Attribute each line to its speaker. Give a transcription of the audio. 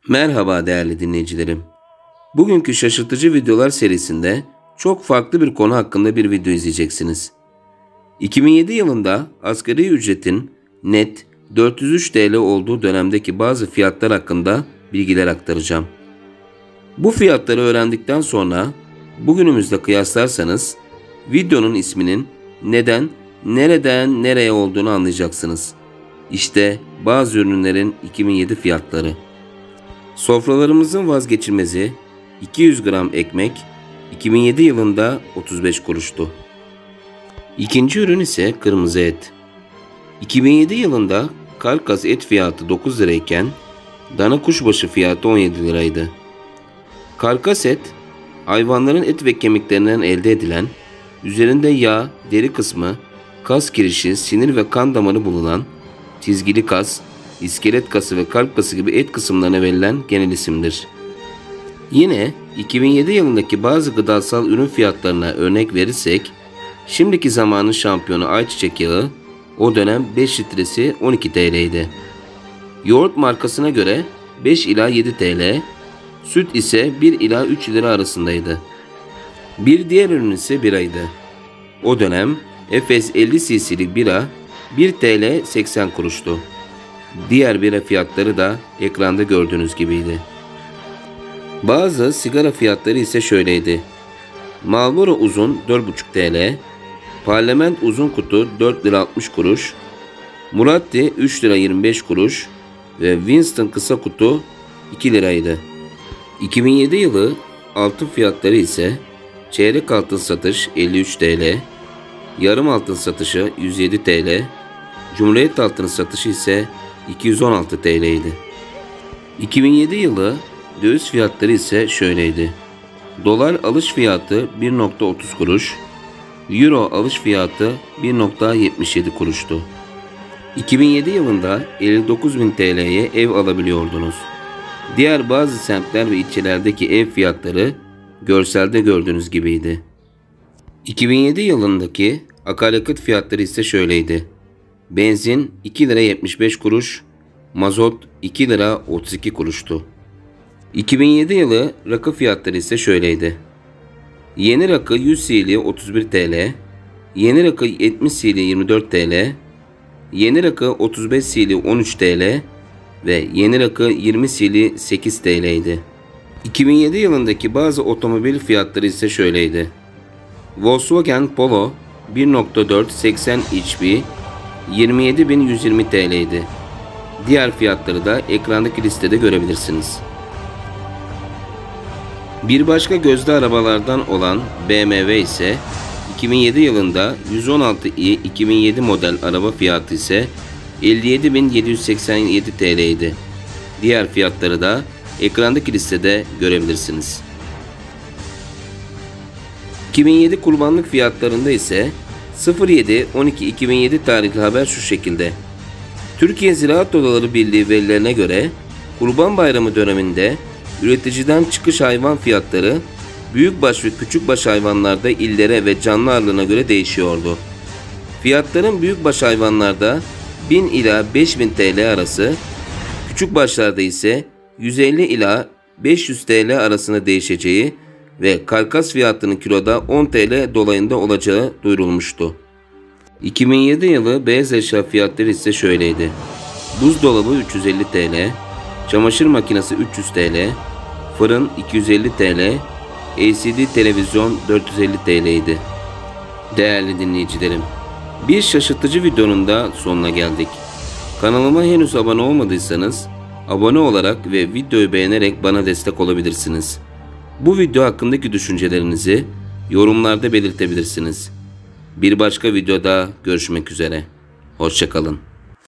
Speaker 1: Merhaba değerli dinleyicilerim. Bugünkü şaşırtıcı videolar serisinde çok farklı bir konu hakkında bir video izleyeceksiniz. 2007 yılında asgari ücretin net 403 TL olduğu dönemdeki bazı fiyatlar hakkında bilgiler aktaracağım. Bu fiyatları öğrendikten sonra bugünümüzle kıyaslarsanız videonun isminin neden, nereden, nereye olduğunu anlayacaksınız. İşte bazı ürünlerin 2007 fiyatları. Sofralarımızın vazgeçilmezi 200 gram ekmek 2007 yılında 35 kuruştu. İkinci ürün ise kırmızı et. 2007 yılında karkas et fiyatı 9 lirayken dana kuşbaşı fiyatı 17 liraydı. Karkas et, hayvanların et ve kemiklerinden elde edilen, üzerinde yağ, deri kısmı, kas kirişi, sinir ve kan damarı bulunan çizgili kas, iskelet kası ve kalp kası gibi et kısımlarına verilen genel isimdir. Yine 2007 yılındaki bazı gıdasal ürün fiyatlarına örnek verirsek, şimdiki zamanın şampiyonu ayçiçek yağı o dönem 5 litresi 12 TL idi. Yoğurt markasına göre 5 ila 7 TL, süt ise 1 ila 3 lira arasındaydı. Bir diğer ürün ise biraydı. O dönem Efes 50 cc'lik bira 1 TL 80 kuruştu. Diğer bira fiyatları da ekranda gördüğünüz gibiydi. Bazı sigara fiyatları ise şöyleydi. Marlboro uzun 4,5 TL, Parlament uzun kutu 4 lira 60 kuruş, Muratti 3 lira 25 kuruş ve Winston kısa kutu 2 liraydı. 2007 yılı altın fiyatları ise çeyrek altın satış 53 TL, yarım altın satışı 107 TL, Cumhuriyet altını satışı ise 216 TL idi. 2007 yılı döviz fiyatları ise şöyleydi. Dolar alış fiyatı 1,30 kuruş, Euro alış fiyatı 1,77 kuruştu. 2007 yılında 59.000 TL'ye ev alabiliyordunuz. Diğer bazı semtler ve ilçelerdeki ev fiyatları görselde gördüğünüz gibiydi. 2007 yılındaki akaryakıt fiyatları ise şöyleydi. Benzin 2 lira 75 kuruş, mazot 2 lira 32 kuruştu. 2007 yılı rakı fiyatları ise şöyleydi. Yeni rakı 100 cl 31 TL, yeni rakı 70 cl 24 TL, yeni rakı 35 cl 13 TL ve yeni rakı 20 cl 8 TL idi. 2007 yılındaki bazı otomobil fiyatları ise şöyleydi. Volkswagen Polo 1,4 80 HP 27.120 TL idi. Diğer fiyatları da ekrandaki listede görebilirsiniz. Bir başka gözde arabalardan olan BMW ise 2007 yılında 116i 2007 model araba fiyatı ise 57.787 TL idi. Diğer fiyatları da ekrandaki listede görebilirsiniz. 2007 kurbanlık fiyatlarında ise 07.12.2007 tarihli haber şu şekilde. Türkiye Ziraat Odaları Birliği verilerine göre Kurban Bayramı döneminde üreticiden çıkış hayvan fiyatları büyükbaş ve küçükbaş hayvanlarda illere ve canlı ağırlığına göre değişiyordu. Fiyatların büyükbaş hayvanlarda 1000 ila 5000 TL arası, küçükbaşlarda ise 150 ila 500 TL arasında değişeceği ve karkas fiyatının kiloda 10 TL dolayında olacağı duyurulmuştu. 2007 yılı beyaz eşya fiyatları ise şöyleydi. Buzdolabı 350 TL, çamaşır makinesi 300 TL, fırın 250 TL, LCD televizyon 450 TL idi. Değerli dinleyicilerim, bir şaşırtıcı videonun da sonuna geldik. Kanalıma henüz abone olmadıysanız abone olarak ve videoyu beğenerek bana destek olabilirsiniz. Bu video hakkındaki düşüncelerinizi yorumlarda belirtebilirsiniz. Bir başka videoda görüşmek üzere. Hoşça kalın.